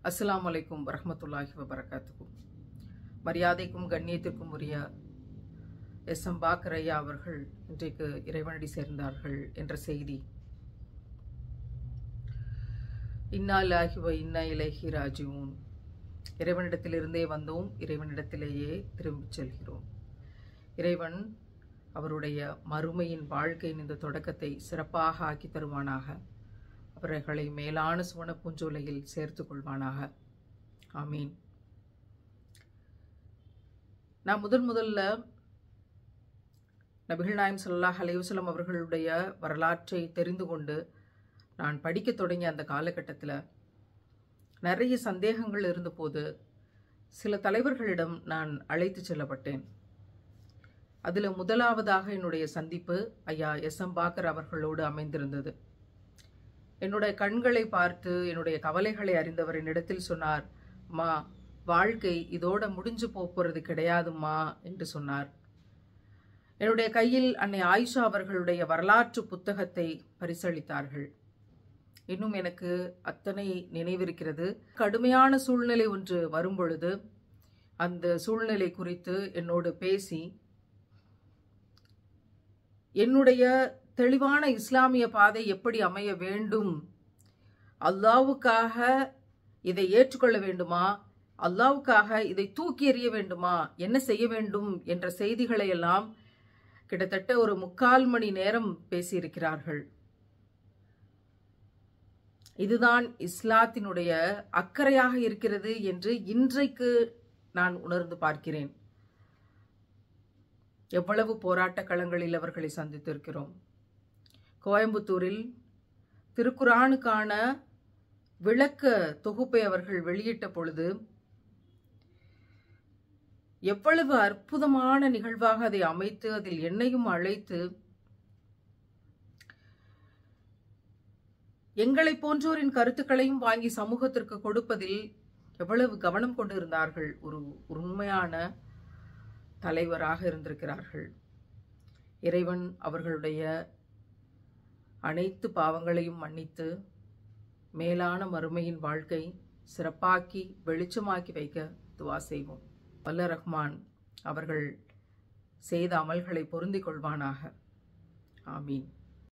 அஸ்ஸலாமு அலைக்கும் வரஹ்மத்துல்லாஹி வபரகாத்துஹு. மரியாதைக்கும் கண்ணியத்திற்கும் உரிய எஸ்.எம். பாக்கர் ஐயா அவர்கள் இன்றைக்கு இறைவனடி சேர்ந்தார்கள் என்ற செய்தி இன்னா லில்லாஹி வ இன்னா இலைஹி ராஜிஊன். இறைவனிடத்திலிருந்தே வந்தோம், இறைவனிடத்திலேயே திரும்பிச் செல்கிறோம். இறைவன் அவருடைய மறுமையின் வாழ்க்கையின் இந்த தொடக்கத்தை சிறப்பாக ஆக்கி தருவானாக. அவர்களை மேலான சுவன பூஞ்சோலையில் சேர்த்து கொள்வானாக. ஆமீன். நான் முதல்ல நபிகள் நாயகம் ஸல்லல்லாஹு அலைஹி வஸல்லம் அவர்களுடைய வரலாற்றை தெரிந்து கொண்டு நான் படிக்க தொடங்கிய அந்த காலகட்டத்தில் நிறைய சந்தேகங்கள் இருந்தபோது சில தலைவர்களிடம் நான் அழைத்து செல்லப்பட்டேன். அதில் முதலாவதாக என்னுடைய சந்திப்பு ஐயா எஸ்.எம். பாக்கர் அவர்களோடு அமைந்திருந்தது. என்னுடைய கண்களை பார்த்து என்னுடைய கவலைகளை அறிந்தவர் என்னிடத்தில் சொன்னார், மா, வாழ்க்கை இதோட முடிஞ்சு போகிறது கிடையாதுமா என்று சொன்னார். என்னுடைய கையில் அன்னை ஆயிஷா அவர்களுடைய வரலாற்று புத்தகத்தை பரிசளித்தார்கள். இன்னும் எனக்கு அத்தனை நினைவிருக்கிறது. கடுமையான சூழ்நிலை ஒன்று வரும்பொழுது அந்த சூழ்நிலை குறித்து என்னோடு பேசி என்னுடைய தெளிவான இஸ்லாமிய பாதை எப்படி அமைய வேண்டும், அல்லாவுக்காக இதை ஏற்றுக்கொள்ள வேண்டுமா, அல்லாவுக்காக இதை தூக்கி எறிய வேண்டுமா, என்ன செய்ய வேண்டும் என்ற செய்திகளை எல்லாம் கிட்டத்தட்ட ஒரு 3/4 மணி நேரம் பேசியிருக்கிறார்கள். இதுதான் இஸ்லாத்தினுடைய அக்கறையாக இருக்கிறது என்று இன்றைக்கு நான் உணர்ந்து பார்க்கிறேன். எவ்வளவு போராட்ட களங்களில் அவர்களை சந்தித்திருக்கிறோம். கோயம்புத்தூரில் திருக்குரானுக்கான விளக்க தொகுப்பை அவர்கள் வெளியிட்ட பொழுது எவ்வளவு அற்புதமான நிகழ்வாக அதை அமைத்து அதில் என்னையும் அழைத்து எங்களை போன்றோரின் கருத்துக்களையும் வாங்கி சமூகத்திற்கு கொடுப்பதில் எவ்வளவு கவனம் கொண்டிருந்தார்கள். ஒரு உண்மையான தலைவராக இருந்திருக்கிறார்கள். இறைவன் அவர்களுடைய அனைத்து பாவங்களையும் மன்னித்து மேலான மறுமையின் வாழ்க்கை சிறப்பாக்கி வெளிச்சமாக்கி வைக்க துவா செய்வோம். வல்ல ரஹ்மான் அவர்கள் செய்த அமல்களை பொருந்திக் கொள்வானாக. ஆமீன்.